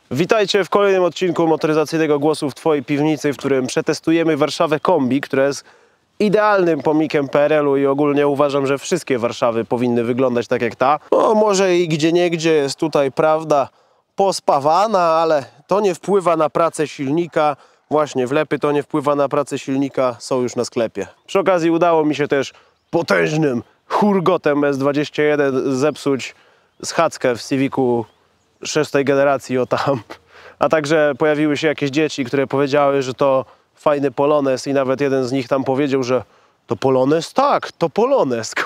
Witajcie w kolejnym odcinku motoryzacyjnego głosu w Twojej piwnicy, w którym przetestujemy Warszawę Kombi, która jest idealnym pomnikiem PRL-u i ogólnie uważam, że wszystkie Warszawy powinny wyglądać tak jak ta. No może i gdzieniegdzie jest tutaj, prawda, pospawana, ale to nie wpływa na pracę silnika. Właśnie wlepy to nie wpływa na pracę silnika, są już na sklepie. Przy okazji udało mi się też potężnym hurgotem S21 zepsuć schadzkę w Civicu 6. generacji, o tam. A także pojawiły się jakieś dzieci, które powiedziały, że to fajny Polones i nawet jeden z nich tam powiedział, że to Polones? Tak, to Polones.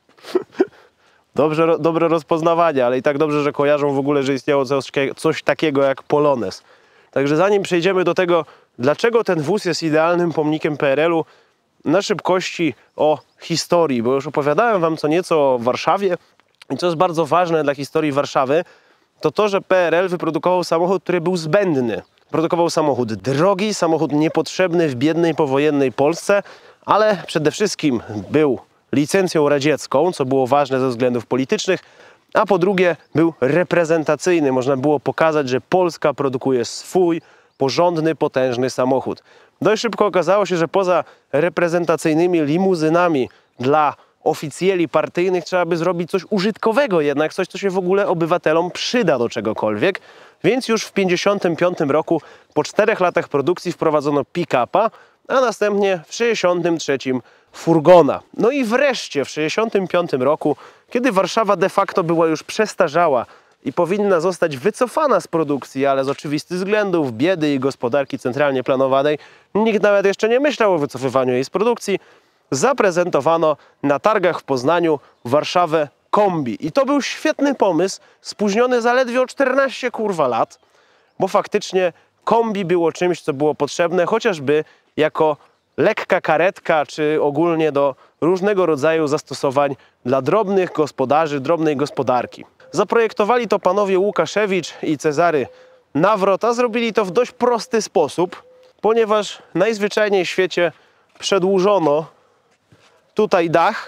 Dobre rozpoznawanie, ale i tak dobrze, że kojarzą w ogóle, że istniało coś takiego jak Polones. Także zanim przejdziemy do tego, dlaczego ten wóz jest idealnym pomnikiem PRL-u, na szybkości o historii, bo już opowiadałem wam co nieco o Warszawie i co jest bardzo ważne dla historii Warszawy, to, że PRL wyprodukował samochód, który był zbędny. Produkował samochód drogi, samochód niepotrzebny w biednej, powojennej Polsce, ale przede wszystkim był licencją radziecką, co było ważne ze względów politycznych, a po drugie był reprezentacyjny. Można było pokazać, że Polska produkuje swój porządny, potężny samochód. Dość szybko okazało się, że poza reprezentacyjnymi limuzynami dla oficjeli partyjnych trzeba by zrobić coś użytkowego jednak, coś, co się w ogóle obywatelom przyda do czegokolwiek. Więc już w 1955 roku, po 4 latach produkcji, wprowadzono pick-upa, a następnie w 1963 furgona. No i wreszcie w 1965 roku, kiedy Warszawa de facto była już przestarzała i powinna zostać wycofana z produkcji, ale z oczywistych względów, biedy i gospodarki centralnie planowanej, nikt nawet jeszcze nie myślał o wycofywaniu jej z produkcji, zaprezentowano na targach w Poznaniu Warszawę Kombi. I to był świetny pomysł, spóźniony zaledwie o 14 lat, bo faktycznie kombi było czymś, co było potrzebne chociażby jako lekka karetka, czy ogólnie do różnego rodzaju zastosowań dla drobnych gospodarzy, drobnej gospodarki. Zaprojektowali to panowie Łukaszewicz i Cezary Nawrot, a zrobili to w dość prosty sposób, ponieważ najzwyczajniej w świecie przedłużono tutaj dach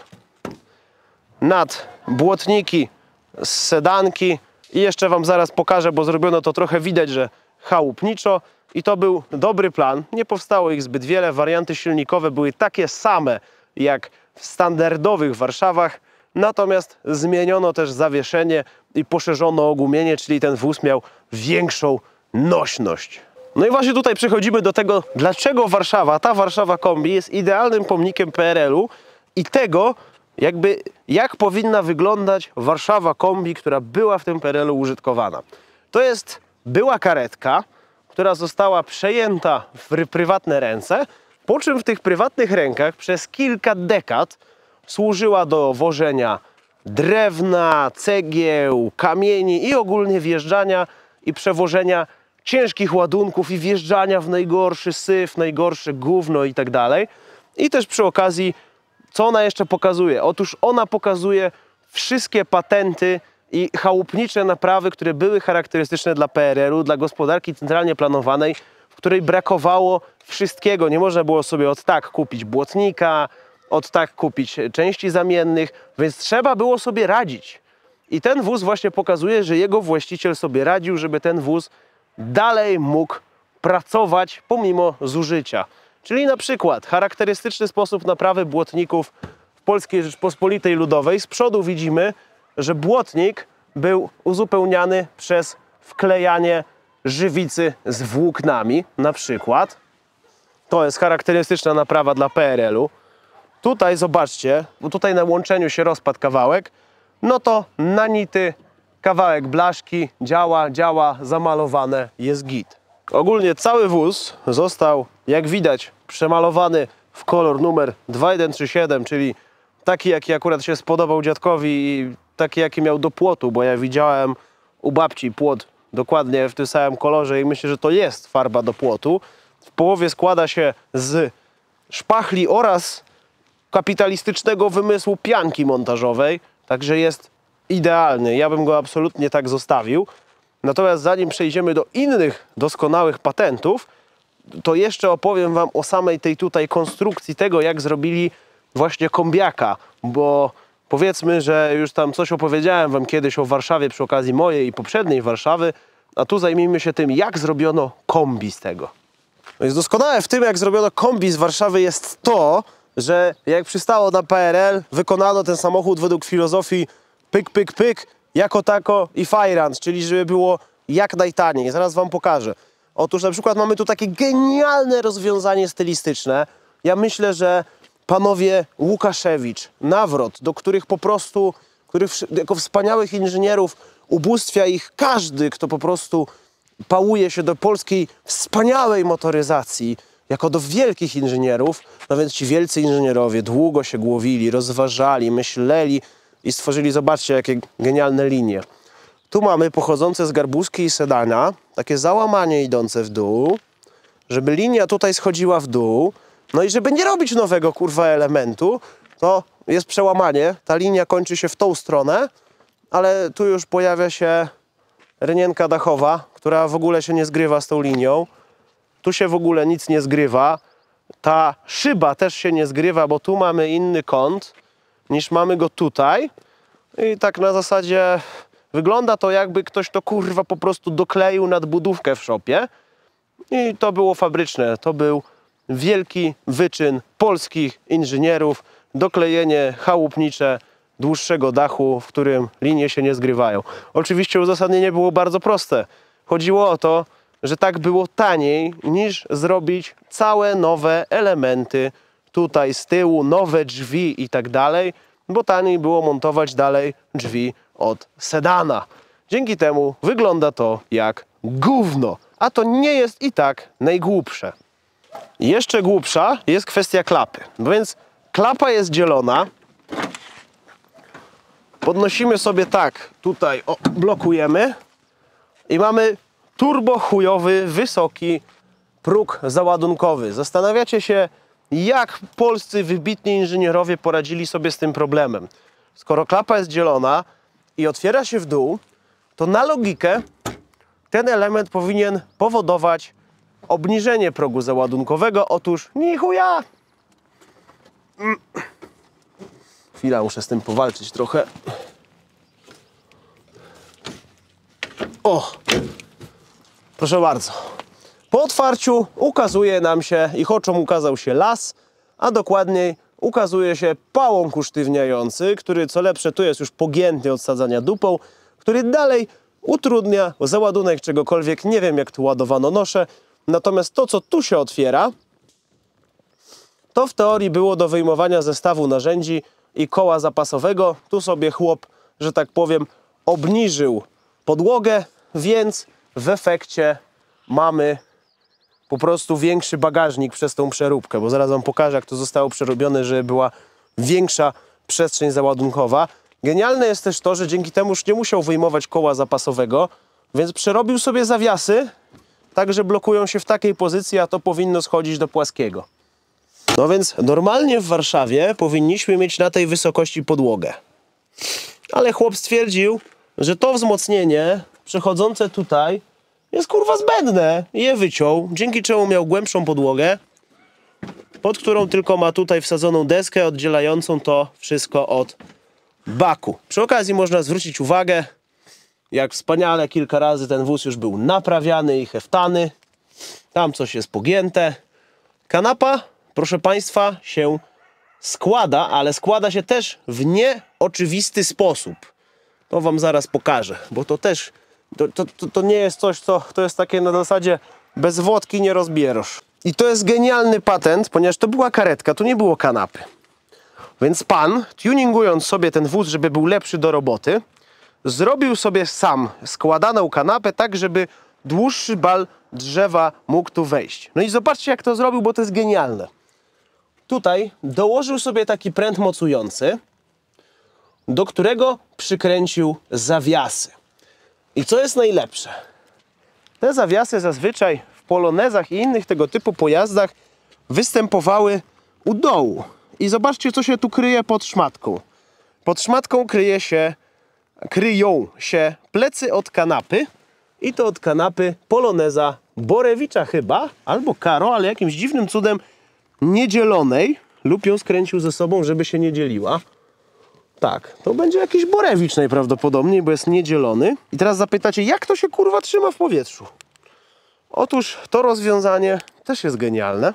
nad błotniki z sedanki i jeszcze wam zaraz pokażę, bo zrobiono to trochę widać, że chałupniczo i to był dobry plan. Nie powstało ich zbyt wiele, warianty silnikowe były takie same jak w standardowych Warszawach, natomiast zmieniono też zawieszenie i poszerzono ogumienie, czyli ten wóz miał większą nośność. No i właśnie tutaj przechodzimy do tego, dlaczego Warszawa, ta Warszawa Kombi jest idealnym pomnikiem PRL-u i tego, jak powinna wyglądać Warszawa Kombi, która była w tym PRL-u użytkowana. To jest była karetka, która została przejęta w prywatne ręce, po czym w tych prywatnych rękach przez kilka dekad służyła do wożenia drewna, cegieł, kamieni i ogólnie wjeżdżania i przewożenia ciężkich ładunków i wjeżdżania w najgorszy syf, najgorsze gówno i tak dalej. I też przy okazji, co ona jeszcze pokazuje? Otóż ona pokazuje wszystkie patenty i chałupnicze naprawy, które były charakterystyczne dla PRL-u, dla gospodarki centralnie planowanej, w której brakowało wszystkiego. Nie można było sobie od tak kupić błotnika, od tak kupić części zamiennych, więc trzeba było sobie radzić. I ten wóz właśnie pokazuje, że jego właściciel sobie radził, żeby ten wóz dalej mógł pracować pomimo zużycia. Czyli na przykład charakterystyczny sposób naprawy błotników w Polskiej Rzeczpospolitej Ludowej. Z przodu widzimy, że błotnik był uzupełniany przez wklejanie żywicy z włóknami, na przykład. To jest charakterystyczna naprawa dla PRL-u. Tutaj zobaczcie, bo tutaj na łączeniu się rozpadł kawałek, no to nanity kawałek blaszki, działa, zamalowane, jest git. Ogólnie cały wóz został, jak widać, przemalowany w kolor numer 2137, czyli taki, jaki akurat się spodobał dziadkowi i taki, jaki miał do płotu, bo ja widziałem u babci płot dokładnie w tym samym kolorze i myślę, że to jest farba do płotu. W połowie składa się z szpachli oraz kapitalistycznego wymysłu pianki montażowej, także jest idealny. Ja bym go absolutnie tak zostawił. Natomiast zanim przejdziemy do innych doskonałych patentów, to jeszcze opowiem wam o samej tej tutaj konstrukcji tego, jak zrobili właśnie kombiaka, bo powiedzmy, że już tam coś opowiedziałem wam kiedyś o Warszawie przy okazji mojej i poprzedniej Warszawy, a tu zajmijmy się tym, jak zrobiono kombi z tego. No jest doskonałe w tym, jak zrobiono kombi z Warszawy jest to, że jak przystało na PRL, wykonano ten samochód według filozofii pyk, pyk, pyk, jako tako i fajrant, czyli żeby było jak najtaniej. Zaraz wam pokażę. Otóż na przykład mamy tu takie genialne rozwiązanie stylistyczne. Ja myślę, że panowie Łukaszewicz, Nawrot, do których po prostu, jako wspaniałych inżynierów ubóstwia ich każdy, kto po prostu pałuje się do polskiej wspaniałej motoryzacji, jako do wielkich inżynierów, no więc ci wielcy inżynierowie długo się głowili, rozważali, myśleli i stworzyli, zobaczcie, jakie genialne linie. Tu mamy pochodzące z Garbuski i Sedana, takie załamanie idące w dół, żeby linia tutaj schodziła w dół, no i żeby nie robić nowego, kurwa, elementu, to jest przełamanie, ta linia kończy się w tą stronę, ale tu już pojawia się rynienka dachowa, która w ogóle się nie zgrywa z tą linią. Tu się w ogóle nic nie zgrywa. Ta szyba też się nie zgrywa, bo tu mamy inny kąt niż mamy go tutaj. I tak na zasadzie wygląda to, jakby ktoś to kurwa po prostu dokleił nadbudówkę w szopie. I to było fabryczne. To był wielki wyczyn polskich inżynierów. Doklejenie chałupnicze dłuższego dachu, w którym linie się nie zgrywają. Oczywiście uzasadnienie było bardzo proste. Chodziło o to, że tak było taniej niż zrobić całe nowe elementy tutaj z tyłu, nowe drzwi i tak dalej, bo taniej było montować dalej drzwi od sedana. Dzięki temu wygląda to jak gówno, a to nie jest i tak najgłupsze. Jeszcze głupsza jest kwestia klapy. No więc klapa jest dzielona. Podnosimy sobie tak, tutaj blokujemy i mamy turbo chujowy, wysoki próg załadunkowy. Zastanawiacie się, jak polscy wybitni inżynierowie poradzili sobie z tym problemem. Skoro klapa jest dzielona i otwiera się w dół, to na logikę ten element powinien powodować obniżenie progu załadunkowego. Otóż ni chuja! Chwila, muszę z tym powalczyć trochę. O! Proszę bardzo. Po otwarciu ukazuje nam się, ich oczom ukazał się las, a dokładniej ukazuje się pałąk usztywniający, który co lepsze tu jest już pogięty od sadzania dupą, który dalej utrudnia załadunek czegokolwiek. Nie wiem, jak tu ładowano nosze, natomiast to, co tu się otwiera, to w teorii było do wyjmowania zestawu narzędzi i koła zapasowego. Tu sobie chłop, że tak powiem, obniżył podłogę, więc w efekcie mamy po prostu większy bagażnik przez tą przeróbkę, bo zaraz wam pokażę, jak to zostało przerobione, żeby była większa przestrzeń załadunkowa. Genialne jest też to, że dzięki temu już nie musiał wyjmować koła zapasowego, więc przerobił sobie zawiasy, tak że blokują się w takiej pozycji, a to powinno schodzić do płaskiego. No więc normalnie w Warszawie powinniśmy mieć na tej wysokości podłogę. Ale chłop stwierdził, że to wzmocnienie przechodzące tutaj jest kurwa zbędne i je wyciął, dzięki czemu miał głębszą podłogę, pod którą tylko ma tutaj wsadzoną deskę oddzielającą to wszystko od baku. Przy okazji można zwrócić uwagę, jak wspaniale kilka razy ten wóz już był naprawiany i heftany. Tam coś jest pogięte. Kanapa, proszę Państwa, się składa, ale składa się też w nieoczywisty sposób. To Wam zaraz pokażę, bo to też to nie jest coś, co to jest takie na zasadzie bez wodki nie rozbierasz. I to jest genialny patent, ponieważ to była karetka, tu nie było kanapy. Więc pan, tuningując sobie ten wóz, żeby był lepszy do roboty, zrobił sobie sam składaną kanapę tak, żeby dłuższy bal drzewa mógł tu wejść. No i zobaczcie, jak to zrobił, bo to jest genialne. Tutaj dołożył sobie taki pręt mocujący, do którego przykręcił zawiasy. I co jest najlepsze? Te zawiasy zazwyczaj w polonezach i innych tego typu pojazdach występowały u dołu. I zobaczcie, co się tu kryje pod szmatką. Pod szmatką kryją się plecy od kanapy. I to od kanapy poloneza Borewicza chyba, albo Karo, ale jakimś dziwnym cudem niedzielonej. Lub ją skręcił ze sobą, żeby się nie dzieliła. Tak, to będzie jakiś Borewicz najprawdopodobniej, bo jest niedzielony. I teraz zapytacie, jak to się kurwa trzyma w powietrzu? Otóż to rozwiązanie też jest genialne,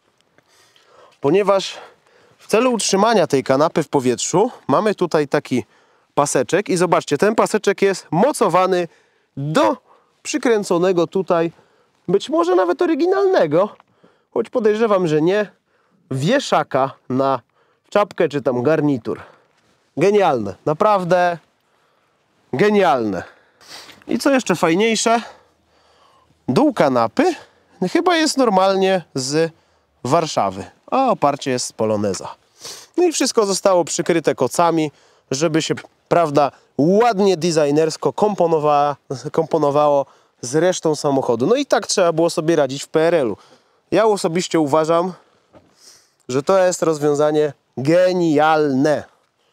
ponieważ w celu utrzymania tej kanapy w powietrzu mamy tutaj taki paseczek i zobaczcie, ten paseczek jest mocowany do przykręconego tutaj, być może nawet oryginalnego, choć podejrzewam, że nie, wieszaka na czapkę czy tam garnitur. Genialne, naprawdę genialne. I co jeszcze fajniejsze, dół kanapy chyba jest normalnie z Warszawy, a oparcie jest z Poloneza. No i wszystko zostało przykryte kocami, żeby się, prawda, ładnie designersko komponowało z resztą samochodu. No i tak trzeba było sobie radzić w PRL-u. Ja osobiście uważam, że to jest rozwiązanie genialne.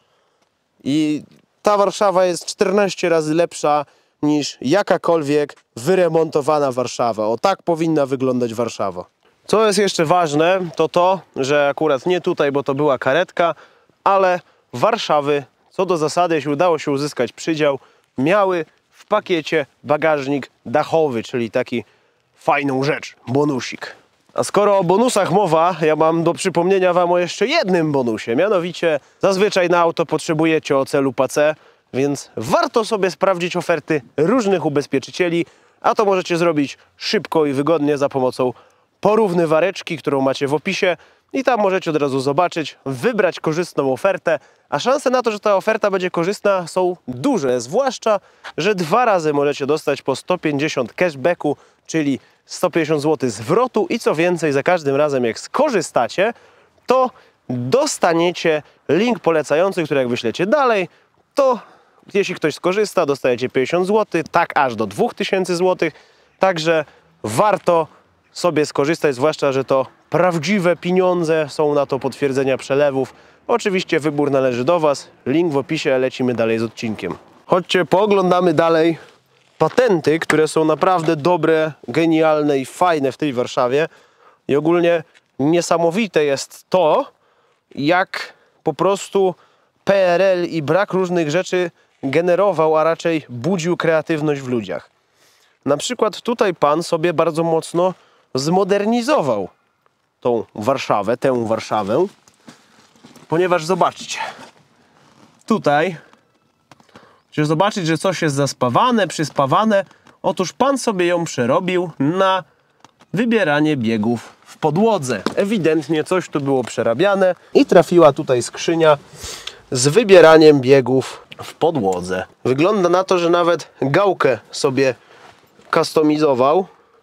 I ta Warszawa jest 14 razy lepsza niż jakakolwiek wyremontowana Warszawa. O, tak powinna wyglądać Warszawa. Co jest jeszcze ważne, to to, że akurat nie tutaj, bo to była karetka, ale Warszawy, co do zasady, jeśli udało się uzyskać przydział, miały w pakiecie bagażnik dachowy, czyli taki fajną rzecz, bonusik. A skoro o bonusach mowa, ja mam do przypomnienia wam o jeszcze jednym bonusie. Mianowicie zazwyczaj na auto potrzebujecie OC lub AC, więc warto sobie sprawdzić oferty różnych ubezpieczycieli, a to możecie zrobić szybko i wygodnie za pomocą porównywareczki, którą macie w opisie i tam możecie od razu zobaczyć, wybrać korzystną ofertę, a szanse na to, że ta oferta będzie korzystna, są duże, zwłaszcza, że 2 razy możecie dostać po 150 cashbacku, czyli 150 zł zwrotu i co więcej, za każdym razem jak skorzystacie, to dostaniecie link polecający, który jak wyślecie dalej, to jeśli ktoś skorzysta, dostajecie 50 zł, tak aż do 2000 zł, także warto sobie skorzystać, zwłaszcza, że to prawdziwe pieniądze, są na to potwierdzenia przelewów. Oczywiście wybór należy do was, link w opisie, lecimy dalej z odcinkiem. Chodźcie, pooglądamy dalej patenty, które są naprawdę dobre, genialne i fajne w tej Warszawie. I ogólnie niesamowite jest to, jak po prostu PRL i brak różnych rzeczy generował, a raczej budził kreatywność w ludziach. Na przykład tutaj pan sobie bardzo mocno zmodernizował tą Warszawę, tę Warszawę, ponieważ zobaczcie, tutaj chcesz zobaczyć, że coś jest zaspawane, przyspawane. Otóż pan sobie ją przerobił na wybieranie biegów w podłodze. Ewidentnie coś tu było przerabiane i trafiła tutaj skrzynia z wybieraniem biegów w podłodze. Wygląda na to, że nawet gałkę sobie kustomizował,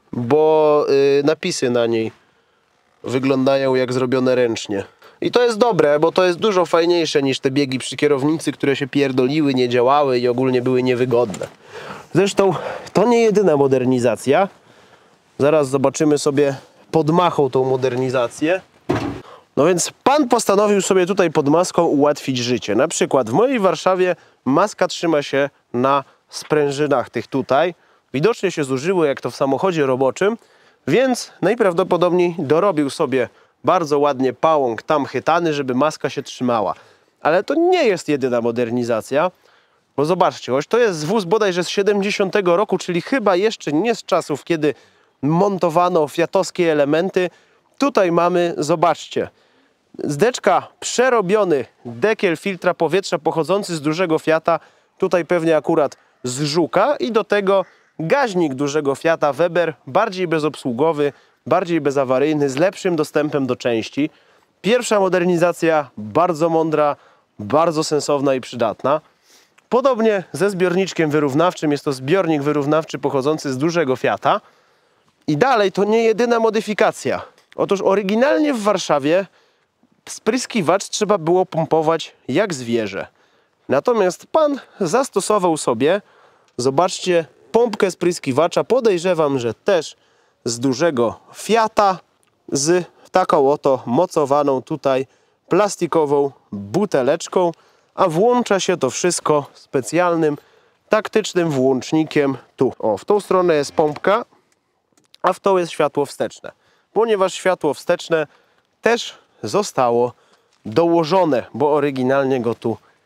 bo napisy na niej wyglądają jak zrobione ręcznie. I to jest dobre, bo to jest dużo fajniejsze niż te biegi przy kierownicy, które się pierdoliły, nie działały i ogólnie były niewygodne. Zresztą to nie jedyna modernizacja. Zaraz zobaczymy sobie pod machą tą modernizację. No więc pan postanowił sobie tutaj pod maską ułatwić życie. Na przykład w mojej Warszawie maska trzyma się na sprężynach tych tutaj. Widocznie się zużyły jak to w samochodzie roboczym, więc najprawdopodobniej dorobił sobie bardzo ładnie pałąk tam chytany, żeby maska się trzymała. Ale to nie jest jedyna modernizacja, bo zobaczcie, choć to jest wóz bodajże z 70 roku, czyli chyba jeszcze nie z czasów, kiedy montowano fiatowskie elementy. Tutaj mamy, zobaczcie, zdeczka przerobiony dekiel filtra powietrza pochodzący z dużego Fiata, tutaj pewnie akurat z Żuka i do tego gaźnik dużego Fiata Weber, bardziej bezobsługowy, bardziej bezawaryjny, z lepszym dostępem do części. Pierwsza modernizacja, bardzo mądra, bardzo sensowna i przydatna. Podobnie ze zbiorniczkiem wyrównawczym, jest to zbiornik wyrównawczy pochodzący z dużego Fiata. I dalej to nie jedyna modyfikacja. Otóż oryginalnie w Warszawie spryskiwacz trzeba było pompować jak zwierzę. Natomiast pan zastosował sobie, zobaczcie, pompkę spryskiwacza, podejrzewam, że też z dużego Fiata, z taką oto mocowaną tutaj plastikową buteleczką, a włącza się to wszystko specjalnym, taktycznym włącznikiem tu. O, w tą stronę jest pompka, a w tą jest światło wsteczne. Ponieważ światło wsteczne też zostało dołożone, bo oryginalnie go tu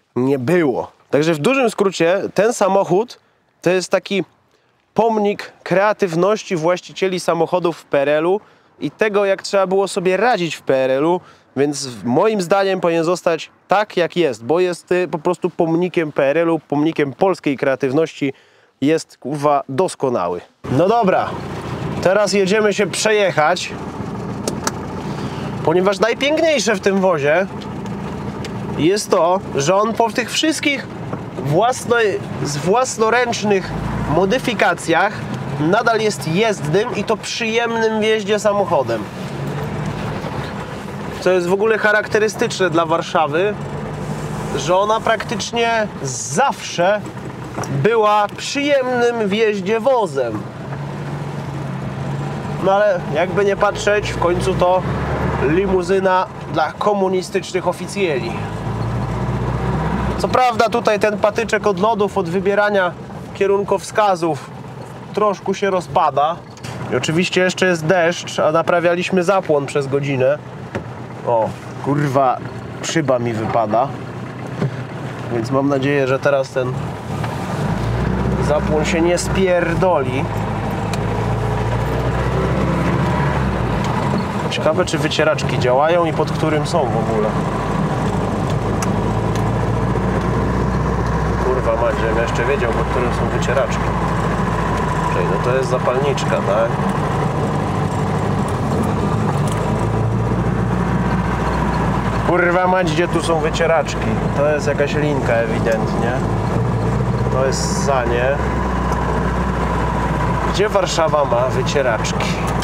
nie było. Także w dużym skrócie ten samochód to jest taki pomnik kreatywności właścicieli samochodów w PRL-u i tego, jak trzeba było sobie radzić w PRL-u, więc moim zdaniem powinien zostać tak, jak jest, bo jest po prostu pomnikiem PRL-u, pomnikiem polskiej kreatywności, jest kurwa doskonały. No dobra, teraz jedziemy się przejechać, ponieważ najpiękniejsze w tym wozie jest to, że on po tych wszystkich własnoręcznych modyfikacjach nadal jest jezdnym i to przyjemnym w jeździe samochodem. Co jest w ogóle charakterystyczne dla Warszawy, że ona praktycznie zawsze była przyjemnym w jeździe wozem. No ale jakby nie patrzeć, w końcu to limuzyna dla komunistycznych oficjeli. Co prawda tutaj ten patyczek od lodów, od wybierania kierunkowskazów troszkę się rozpada. I oczywiście jeszcze jest deszcz, a naprawialiśmy zapłon przez godzinę. O, kurwa, szyba mi wypada. Więc mam nadzieję, że teraz ten zapłon się nie spierdoli. Ciekawe, czy wycieraczki działają i pod którym są w ogóle. Kurwa mać, żebym jeszcze wiedział, pod którym są wycieraczki. Czyli no to jest zapalniczka, tak? Kurwa mać, gdzie tu są wycieraczki? To jest jakaś linka ewidentnie. To jest sanie. Gdzie Warszawa ma wycieraczki?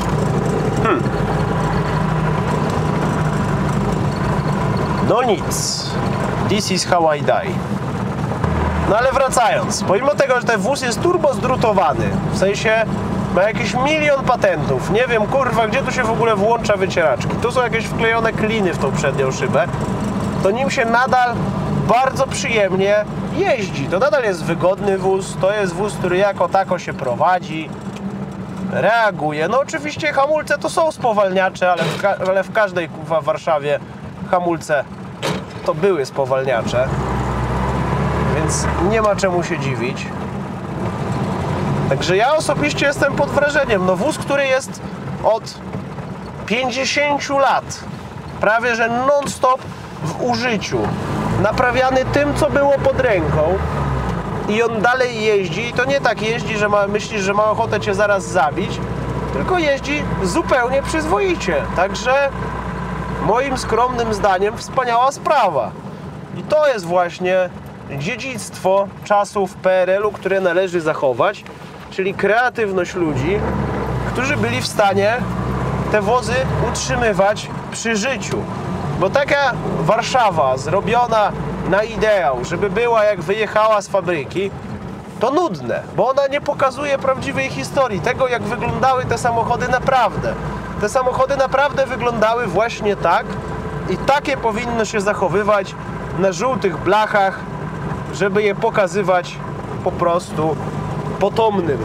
No nic. This is how I die. No ale wracając, pomimo tego, że ten wóz jest turbo zdrutowany, w sensie ma jakiś milion patentów, nie wiem kurwa, gdzie tu się w ogóle włącza wycieraczki, tu są jakieś wklejone kliny w tą przednią szybę, to nim się nadal bardzo przyjemnie jeździ. To nadal jest wygodny wóz, to jest wóz, który jako tako się prowadzi, reaguje. No oczywiście hamulce to są spowalniacze, ale w każdej kurwa Warszawie hamulce to były spowalniacze. Więc nie ma czemu się dziwić. Także ja osobiście jestem pod wrażeniem. No wóz, który jest od 50 lat prawie że non-stop w użyciu, naprawiany tym, co było pod ręką, i on dalej jeździ. I to nie tak jeździ, że myślisz, że ma ochotę cię zaraz zabić, tylko jeździ zupełnie przyzwoicie. Także moim skromnym zdaniem wspaniała sprawa. I to jest właśnie dziedzictwo czasów PRL-u, które należy zachować, czyli kreatywność ludzi, którzy byli w stanie te wozy utrzymywać przy życiu. Bo taka Warszawa zrobiona na ideał, żeby była jak wyjechała z fabryki, to nudne, bo ona nie pokazuje prawdziwej historii, tego jak wyglądały te samochody naprawdę. Te samochody naprawdę wyglądały właśnie tak i takie powinno się zachowywać na żółtych blachach, żeby je pokazywać po prostu potomnym.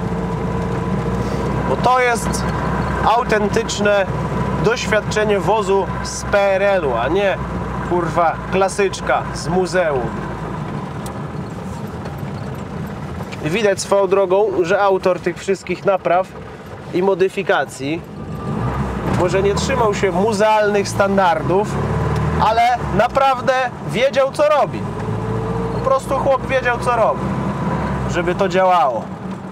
Bo to jest autentyczne doświadczenie wozu z PRL-u, a nie kurwa klasyczka z muzeum. I widać swoją drogą, że autor tych wszystkich napraw i modyfikacji może nie trzymał się muzealnych standardów, ale naprawdę wiedział, co robi. Po prostu chłop wiedział, co robi, żeby to działało.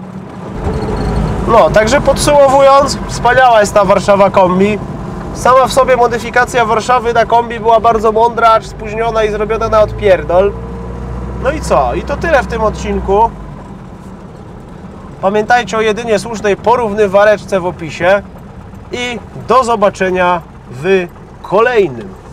No, także podsumowując, wspaniała jest ta Warszawa Kombi. Sama w sobie modyfikacja Warszawy na kombi była bardzo mądra, acz spóźniona i zrobiona na odpierdol. No i co? I to tyle w tym odcinku. Pamiętajcie o jedynie słusznej porównywareczce w opisie i do zobaczenia w kolejnym.